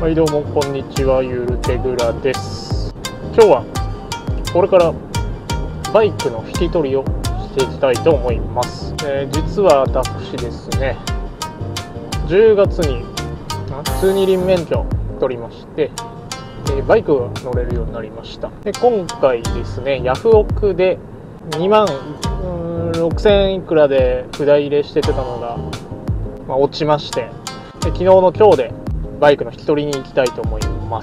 はいどうもこんにちは、ゆるてぐらです。今日はこれからバイクの引き取りをしていきたいと思います。実は私ですね、10月に普通二輪免許を取りまして、バイクが乗れるようになりました。で今回ですね、ヤフオクで2万6000円いくらで札入れしてたのが、落ちまして、で昨日の今日でバイクの引き取りに行きたいと思います。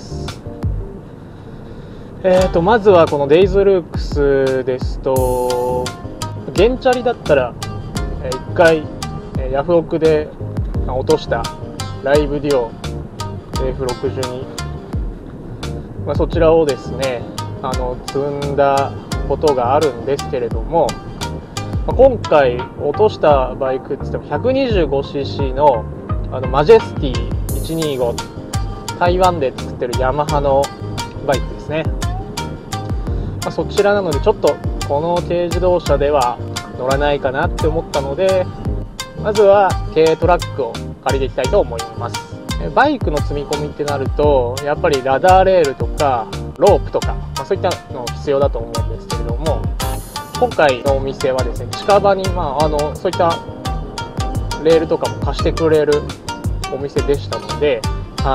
まずはこのデイズルークスですと、原チャリだったら1回ヤフオクで落としたライブデュオ F62、そちらをですね積んだことがあるんですけれども、今回落としたバイクって言っても 125cc のマジェスティ125、台湾で作ってるヤマハのバイクですね。そちらなのでちょっとこの軽自動車では乗らないかなって思ったので、まずは軽トラックを借りていきたいと思います。バイクの積み込みってなるとやっぱりラダーレールとかロープとか、そういったの必要だと思うんですけれども、今回のお店はですね、近場にそういったレールとかも貸してくれるお店でしたので、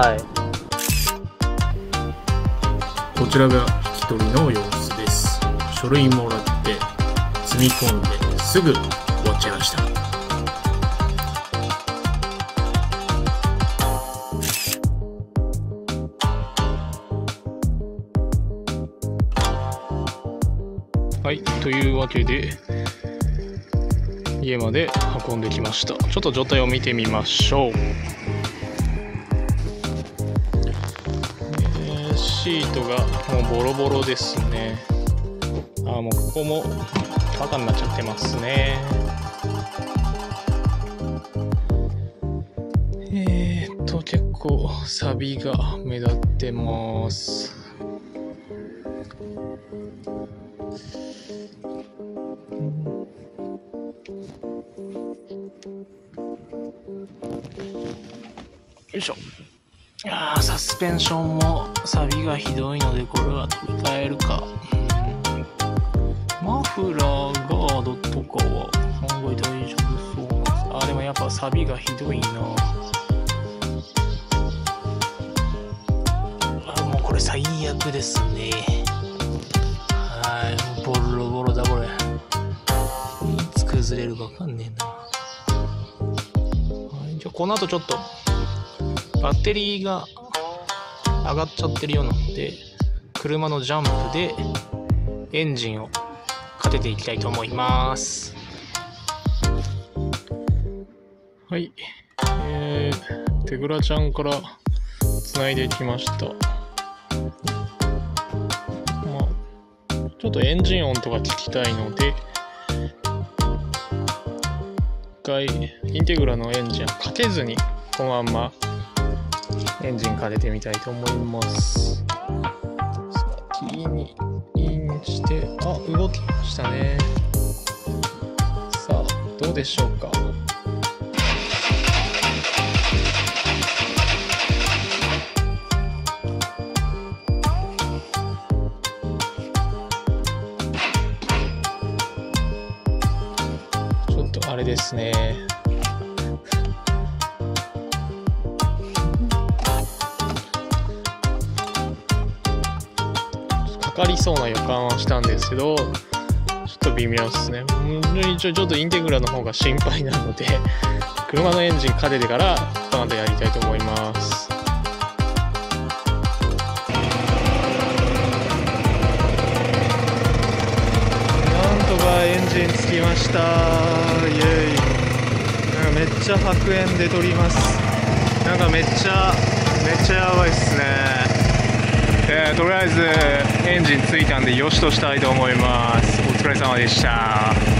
こちらが引き取りの様子です。書類もらって積み込んですぐ終わっちゃいました。 はい、というわけで家まで運んできました。ちょっと状態を見てみましょう。シートがもうボロボロですね。もうここもバカになっちゃってますね。結構サビが目立ってます。よいしょ。サスペンションもサビがひどいので、これは取り替えるか。マフラーガードとかは案外大丈夫そうなんです。でもやっぱサビがひどいな。もうこれ最悪ですね。ボロボロだこれ。いつ崩れるかわかんねえな。じゃあこの後ちょっとバッテリーが上がっちゃってるようなので、車のジャンプでエンジンをかけていきたいと思います。はい、手倉ちゃんからつないできました。ちょっとエンジン音とか聞きたいので、一回インテグラのエンジンはかけずにこのまんまエンジンかけてみたいと思います。キーにインして、動きましたね。さあどうでしょうか。ちょっとあれですね、かかりそうな予感はしたんですけど、ちょっと微妙ですね。ちょっとインテグラの方が心配なので、車のエンジンかけてからこの後やりたいと思います。なんとかエンジンつきました。イエイ。めっちゃ白煙で撮ります。めっちゃやばいっすね。とりあえずエンジンついたんでよしとしたいと思います。お疲れ様でした。